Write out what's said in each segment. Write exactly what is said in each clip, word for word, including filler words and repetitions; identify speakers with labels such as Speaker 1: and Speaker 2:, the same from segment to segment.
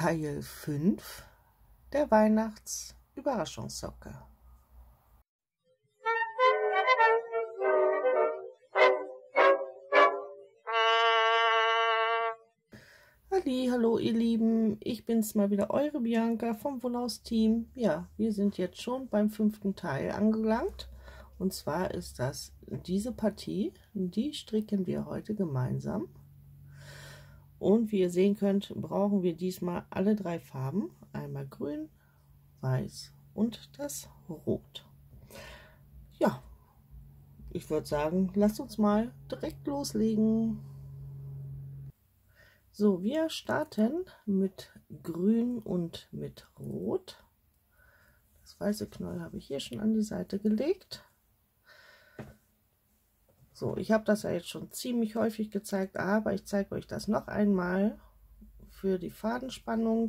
Speaker 1: Teil fünf der Weihnachts-Überraschungssocke. Hallo ihr Lieben, ich bin's mal wieder, eure Bianca vom Wollhaus-Team. Ja, wir sind jetzt schon beim fünften Teil angelangt. Und zwar ist das diese Partie, die stricken wir heute gemeinsam. Und wie ihr sehen könnt, brauchen wir diesmal alle drei Farben. Einmal grün, weiß und das Rot. Ja, ich würde sagen, lasst uns mal direkt loslegen. So, wir starten mit grün und mit rot. Das weiße Knäuel habe ich hier schon an die Seite gelegt. So, ich habe das ja jetzt schon ziemlich häufig gezeigt, aber ich zeige euch das noch einmal für die Fadenspannung.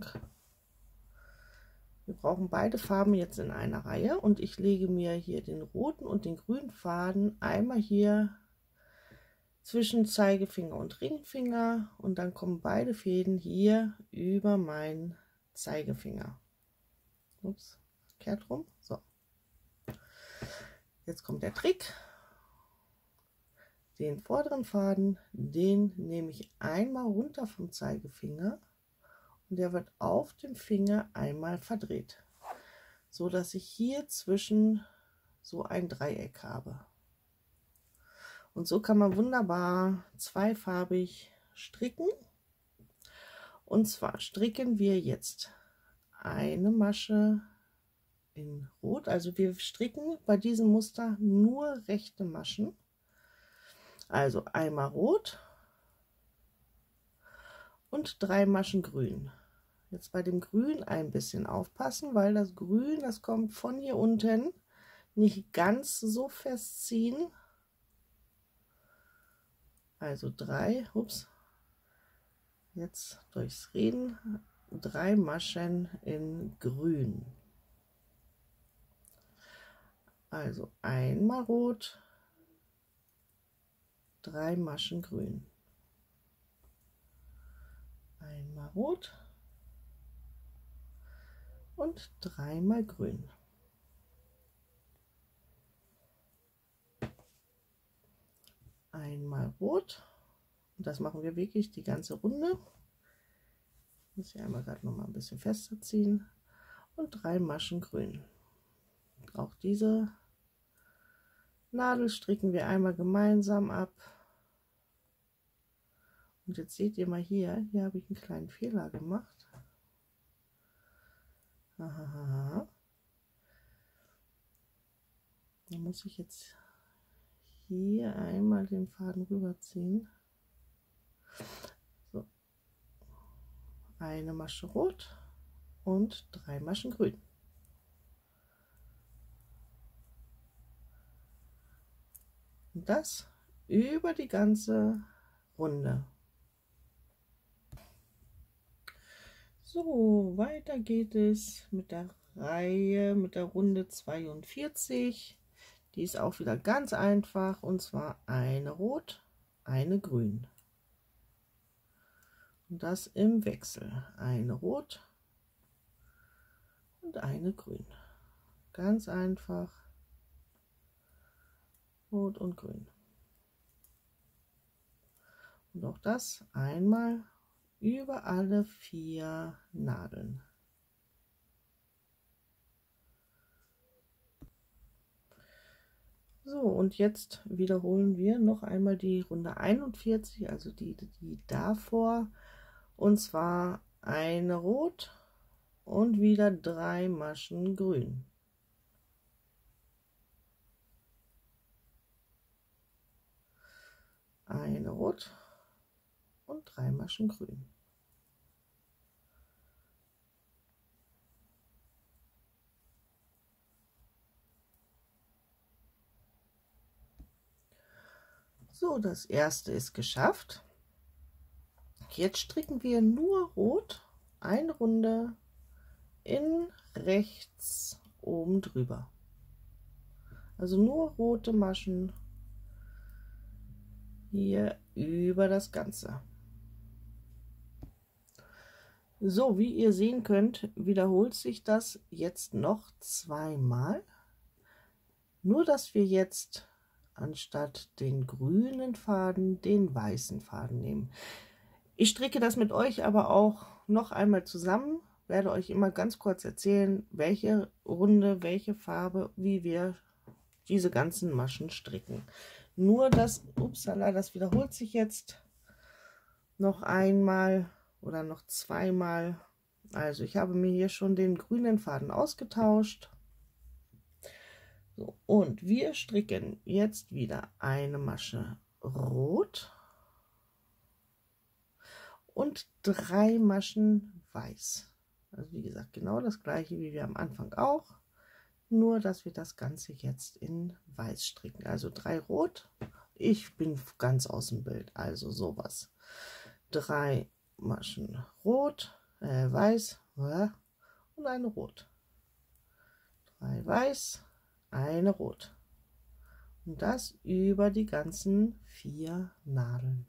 Speaker 1: Wir brauchen beide Farben jetzt in einer Reihe und ich lege mir hier den roten und den grünen Faden einmal hier zwischen Zeigefinger und Ringfinger und dann kommen beide Fäden hier über meinen Zeigefinger. Ups, kehrt rum. So, jetzt kommt der Trick. Den vorderen Faden, den nehme ich einmal runter vom Zeigefinger und der wird auf dem Finger einmal verdreht, so dass ich hier zwischen so ein Dreieck habe. Und so kann man wunderbar zweifarbig stricken. Und zwar stricken wir jetzt eine Masche in Rot. Also wir stricken bei diesem Muster nur rechte Maschen. Also einmal Rot und drei Maschen Grün. Jetzt bei dem Grün ein bisschen aufpassen, weil das Grün, das kommt von hier unten, nicht ganz so festziehen. Also drei, ups, jetzt durchs Reden, drei Maschen in Grün. Also einmal Rot, drei Maschen Grün. Einmal Rot und dreimal Grün. Einmal Rot und das machen wir wirklich die ganze Runde. Muss ich einmal gerade noch mal ein bisschen fester ziehen und drei Maschen Grün. Auch diese Nadel stricken wir einmal gemeinsam ab. Und jetzt seht ihr mal hier, hier habe ich einen kleinen Fehler gemacht. Aha. Da muss ich jetzt hier einmal den Faden rüberziehen. So. Eine Masche Rot und drei Maschen Grün. Und das über die ganze Runde. So, weiter geht es mit der Reihe, mit der Runde zweiundvierzig. Die ist auch wieder ganz einfach, und zwar eine Rot, eine Grün. Und das im Wechsel. Eine Rot und eine Grün. Ganz einfach. Rot und Grün. Und auch das einmal über alle vier Nadeln. So, und jetzt wiederholen wir noch einmal die Runde einundvierzig, also die, die davor, und zwar eine Rot und wieder drei Maschen Grün. Eine Rot und drei Maschen Grün. So, das erste ist geschafft. Jetzt stricken wir nur Rot eine Runde in rechts oben drüber. Also nur rote Maschen hier über das Ganze. So, wie ihr sehen könnt, wiederholt sich das jetzt noch zweimal. Nur, dass wir jetzt anstatt den grünen Faden den weißen Faden nehmen. Ich stricke das mit euch aber auch noch einmal zusammen, werde euch immer ganz kurz erzählen, welche Runde, welche Farbe, wie wir diese ganzen Maschen stricken. Nur das, upsala, das wiederholt sich jetzt noch einmal oder noch zweimal. Also ich habe mir hier schon den grünen Faden ausgetauscht. So, und wir stricken jetzt wieder eine Masche rot und drei Maschen weiß. Also wie gesagt, genau das gleiche wie wir am Anfang auch, nur dass wir das Ganze jetzt in weiß stricken. Also drei rot, ich bin ganz aus dem Bild, also sowas. Drei Maschen rot, äh, weiß äh, und eine rot. Drei weiß, eine rot. Und das über die ganzen vier Nadeln.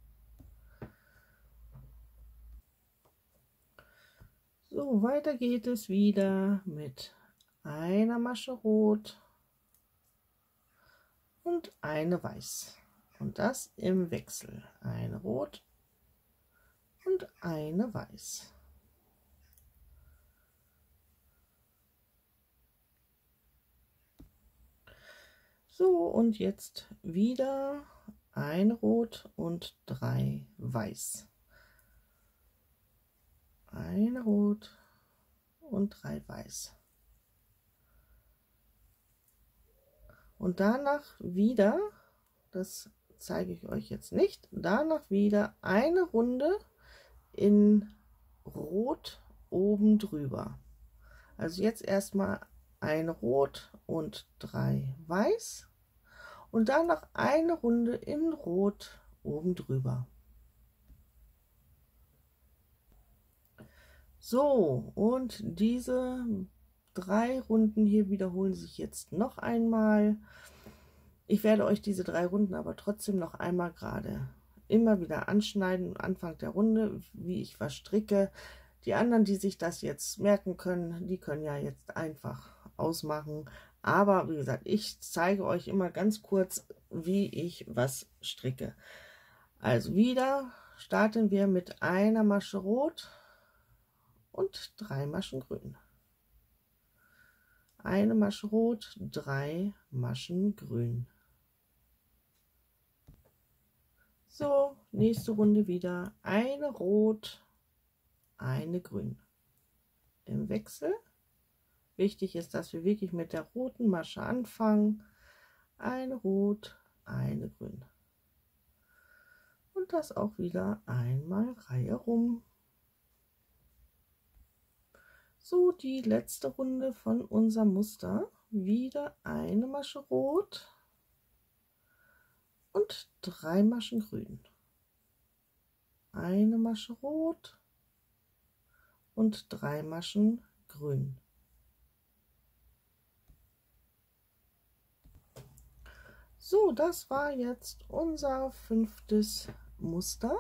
Speaker 1: So, weiter geht es wieder mit einer Masche rot und eine weiß. Und das im Wechsel. Eine rot und eine weiß. So, und jetzt wieder ein rot und drei weiß. Ein rot und drei weiß. Und danach wieder, das zeige ich euch jetzt nicht, danach wieder eine Runde in rot oben drüber. Also jetzt erstmal ein rot und drei weiß und danach eine Runde in rot oben drüber. So, und diese drei Runden hier wiederholen sich jetzt noch einmal. Ich werde euch diese drei Runden aber trotzdem noch einmal gerade immer wieder anschneiden, Anfang der Runde, wie ich was stricke. Die anderen, die sich das jetzt merken können, die können ja jetzt einfach ausmachen. Aber wie gesagt, ich zeige euch immer ganz kurz, wie ich was stricke. Also wieder starten wir mit einer Masche rot und drei Maschen grün. Eine Masche rot, drei Maschen grün. So, nächste Runde wieder eine rot, eine grün. Im Wechsel. Wichtig ist, dass wir wirklich mit der roten Masche anfangen. Eine rot, eine grün. Und das auch wieder einmal Reihe rum. So, die letzte Runde von unserem Muster. Wieder eine Masche rot und drei Maschen grün. Eine Masche rot und drei Maschen grün. So, das war jetzt unser fünftes Muster.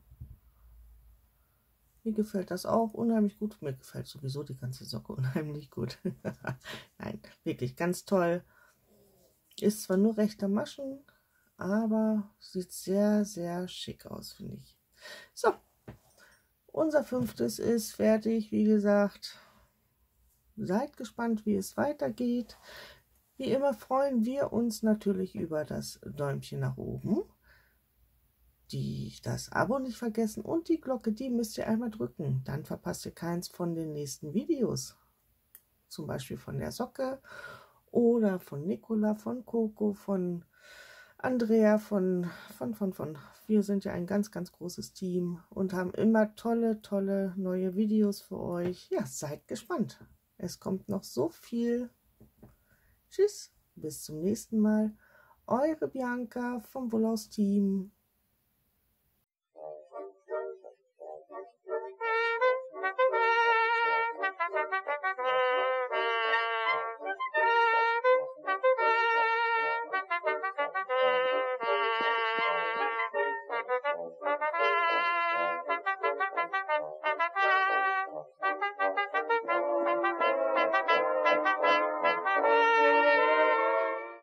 Speaker 1: Mir gefällt das auch unheimlich gut. Mir gefällt sowieso die ganze Socke unheimlich gut. Nein, wirklich ganz toll. Ist zwar nur rechte Maschen, aber sieht sehr, sehr schick aus, finde ich. So, unser fünftes ist fertig. Wie gesagt, seid gespannt, wie es weitergeht. Wie immer freuen wir uns natürlich über das Däumchen nach oben. Die, das Abo nicht vergessen und die Glocke, die müsst ihr einmal drücken. Dann verpasst ihr keins von den nächsten Videos. Zum Beispiel von der Socke oder von Nicola, von Coco, von Andrea, von, von, von, von. Wir sind ja ein ganz, ganz großes Team und haben immer tolle, tolle neue Videos für euch. Ja, seid gespannt. Es kommt noch so viel. Tschüss, bis zum nächsten Mal. Eure Bianca vom Wollhaus Team.